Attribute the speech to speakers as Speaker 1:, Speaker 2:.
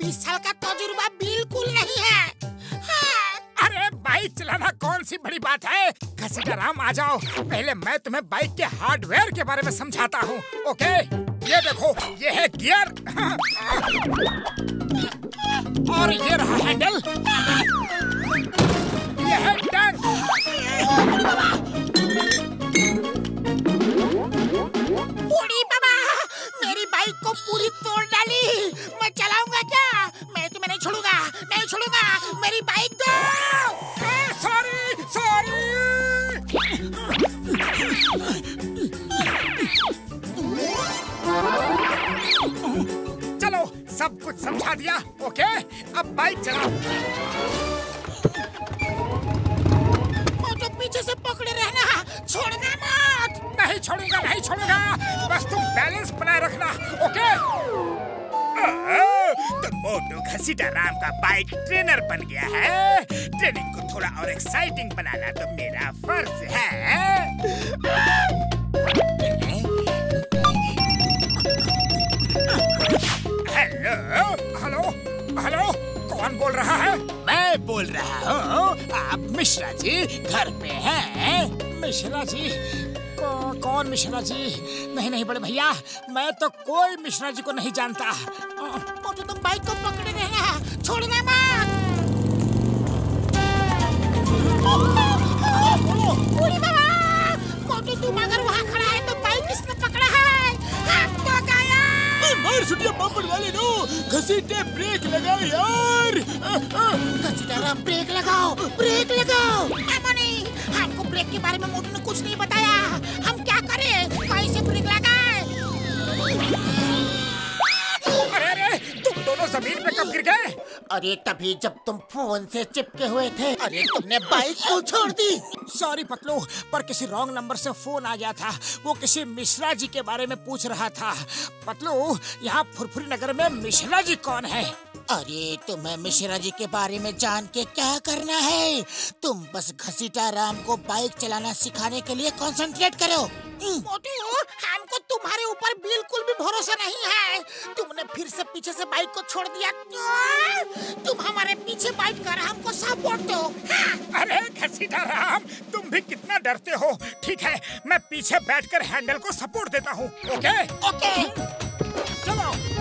Speaker 1: 20 साल का तजुर्बा बिल्कुल नहीं है।
Speaker 2: अरे बाइक चलाना कौन सी बड़ी बात है। घसीटा राम आ जाओ, पहले मैं तुम्हें बाइक के हार्डवेयर के बारे में समझाता हूँ। ओके, ये देखो, ये है गियर और ये रहा हैंडल, ये है टैंक।
Speaker 1: बूढ़ी बाबा, मेरी बाइक को पूरी तोड़ डाली। मैं चलाऊंगा क्या? मैं तुम्हें नहीं छोड़ूंगा, नहीं छोड़ूंगा। मेरी बाइक दो।
Speaker 2: Sorry sorry. चलो, सब कुछ समझा दिया। ओके, अब बाइक चलाओ।
Speaker 1: तो पीछे से पकड़े रहना, छोड़ना मत।
Speaker 2: नहीं छोड़ूंगा, नहीं छोड़ूंगा, बस तुम बैलेंस बनाए रखना। ओके। तो मोटू घसीटा राम का बाइक ट्रेनर बन गया है। ट्रेनिंग को थोड़ा और एक्साइटिंग बनाना तो मेरा फर्ज है। हेलो हेलो हेलो, कौन बोल रहा है?
Speaker 3: मैं बोल रहा हूँ। आप मिश्रा जी घर पे हैं?
Speaker 2: मिश्रा जी? कौन मिश्रा जी? नहीं नहीं बड़े भैया, मैं तो कोई मिश्रा जी को नहीं जानता।
Speaker 1: मोटू, तुम बाइक को पकड़े रहना, छोड़ना मत। बूढ़ी बाबा, मोटू तुम अगर वहाँ खड़ा है तो बाइक किसने पकड़ा है? हम तो गया।
Speaker 3: मार सुटिया बम्पर वाले नो, घसीटे ब्रेक लगाओ यार।
Speaker 1: घसीटा राम, ब्रेक लगाओ, ब्रेक लगाओ। मामोनी, हमको ब्रेक के बारे में मोटू ने कुछ नहीं बताया। हम क्या करें? कैसे ब्रेक लगाए?
Speaker 2: अरे अरे, तुम दोनों जमीन पे कब गिर गए?
Speaker 1: अरे तभी जब तुम फोन से चिपके हुए थे। अरे तुमने बाइक को छोड़ दी।
Speaker 2: सॉरी पतलू, पर किसी रॉन्ग नंबर से फोन आ गया था। वो किसी मिश्रा जी के बारे में पूछ रहा था। पतलू, यहाँ फुरफुरी नगर में मिश्रा जी कौन है?
Speaker 1: अरे तुम्हें मिश्रा जी के बारे में जान के क्या करना है? तुम बस घसीटा राम को बाइक चलाना सिखाने के लिए कंसंट्रेट करो। मोटू, हमको तुम्हारे ऊपर बिल्कुल भी भरोसा नहीं है। तुमने फिर से पीछे से बाइक को छोड़ दिया। तुम हमारे पीछे बैठ कर हमको सपोर्ट दो।
Speaker 2: अरे घसीटा राम, तुम भी कितना डरते हो। ठीक है, मैं पीछे बैठकर हैंडल को सपोर्ट देता हूँ। ओके
Speaker 1: ओके,
Speaker 2: चलो।